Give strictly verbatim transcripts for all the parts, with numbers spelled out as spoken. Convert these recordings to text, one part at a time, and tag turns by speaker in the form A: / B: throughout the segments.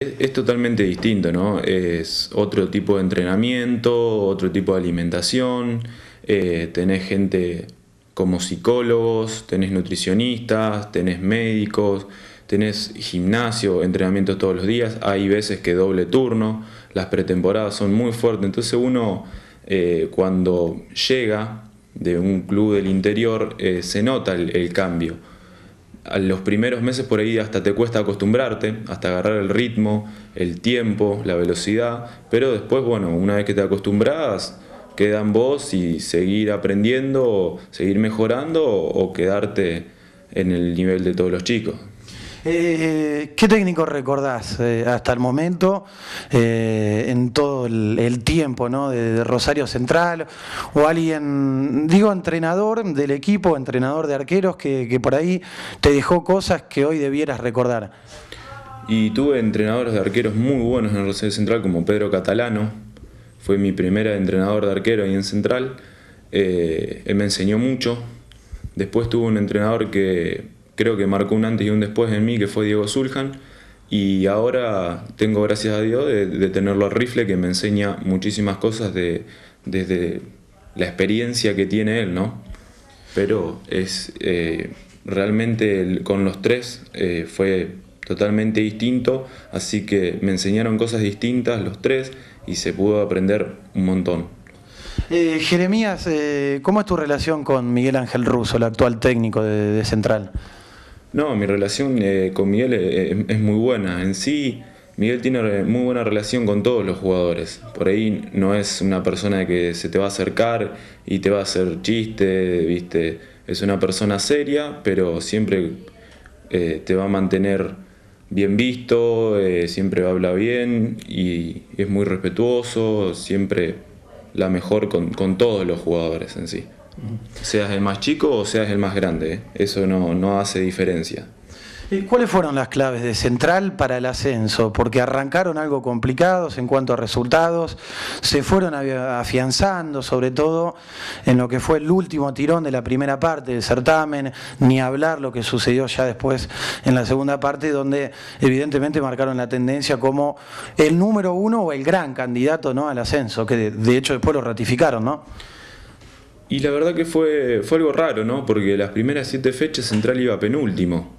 A: Es totalmente distinto, ¿no? Es otro tipo de entrenamiento, otro tipo de alimentación, eh, tenés gente como psicólogos, tenés nutricionistas, tenés médicos, tenés gimnasio, entrenamientos todos los días, hay veces que doble turno, las pretemporadas son muy fuertes, entonces uno eh, cuando llega de un club del interior eh, se nota el, el cambio. A los primeros meses por ahí hasta te cuesta acostumbrarte, hasta agarrar el ritmo, el tiempo, la velocidad, pero después, bueno, una vez que te acostumbras, queda en vos y seguir aprendiendo, seguir mejorando o quedarte en el nivel de todos los chicos.
B: Eh, ¿Qué técnico recordás eh, hasta el momento, eh, en todo el, el tiempo, ¿no? de, de Rosario Central? O alguien, digo, entrenador del equipo, entrenador de arqueros, que, que por ahí te dejó cosas que hoy debieras recordar.
A: Y tuve entrenadores de arqueros muy buenos en Rosario Central, como Pedro Catalano, fue mi primer entrenador de arquero ahí en Central. Eh, él me enseñó mucho. Después tuve un entrenador que creo que marcó un antes y un después en mí, que fue Diego Zuljan, y ahora tengo, gracias a Dios, de, de tenerlo al rifle, que me enseña muchísimas cosas de, desde la experiencia que tiene él, ¿no? Pero es eh, realmente el, con los tres eh, fue totalmente distinto, así que me enseñaron cosas distintas los tres y se pudo aprender un montón.
B: Eh, Jeremías, eh, ¿cómo es tu relación con Miguel Ángel Russo, el actual técnico de, de Central?
A: No, mi relación eh, con Miguel es, es muy buena. En sí, Miguel tiene muy buena relación con todos los jugadores. Por ahí no es una persona que se te va a acercar y te va a hacer chiste, ¿viste? Es una persona seria, pero siempre eh, te va a mantener bien visto, eh, siempre habla bien y es muy respetuoso, siempre la mejor con, con todos los jugadores en sí. Seas el más chico o seas el más grande, ¿eh? Eso no, no hace diferencia.
B: ¿Cuáles fueron las claves de Central para el ascenso? Porque arrancaron algo complicados en cuanto a resultados, se fueron afianzando, sobre todo en lo que fue el último tirón de la primera parte del certamen, ni hablar lo que sucedió ya después en la segunda parte, donde evidentemente marcaron la tendencia como el número uno o el gran candidato, ¿no?, al ascenso, que de, de hecho después lo ratificaron, ¿no?
A: Y la verdad que fue, fue algo raro, ¿no? Porque las primeras siete fechas Central iba penúltimo.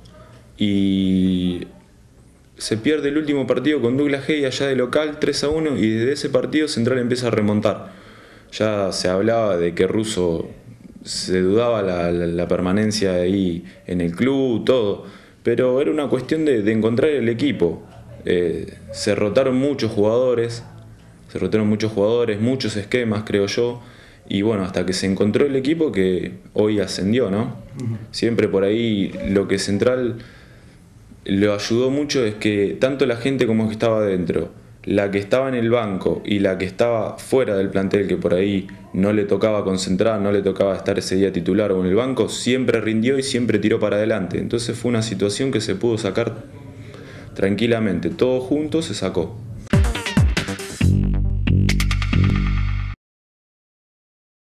A: Y se pierde el último partido con Douglas Haig allá de local, tres a uno, y desde ese partido Central empieza a remontar. Ya se hablaba de que Russo se dudaba la, la, la permanencia ahí en el club, todo, pero era una cuestión de, de encontrar el equipo. Eh, se rotaron muchos jugadores, se rotaron muchos jugadores, muchos esquemas, creo yo. Y bueno, hasta que se encontró el equipo que hoy ascendió, ¿no? Uh-huh. Siempre por ahí lo que Central lo ayudó mucho es que tanto la gente como que estaba adentro, la que estaba en el banco y la que estaba fuera del plantel, que por ahí no le tocaba concentrar, no le tocaba estar ese día titular o en el banco, siempre rindió y siempre tiró para adelante. Entonces fue una situación que se pudo sacar tranquilamente, todo junto se sacó.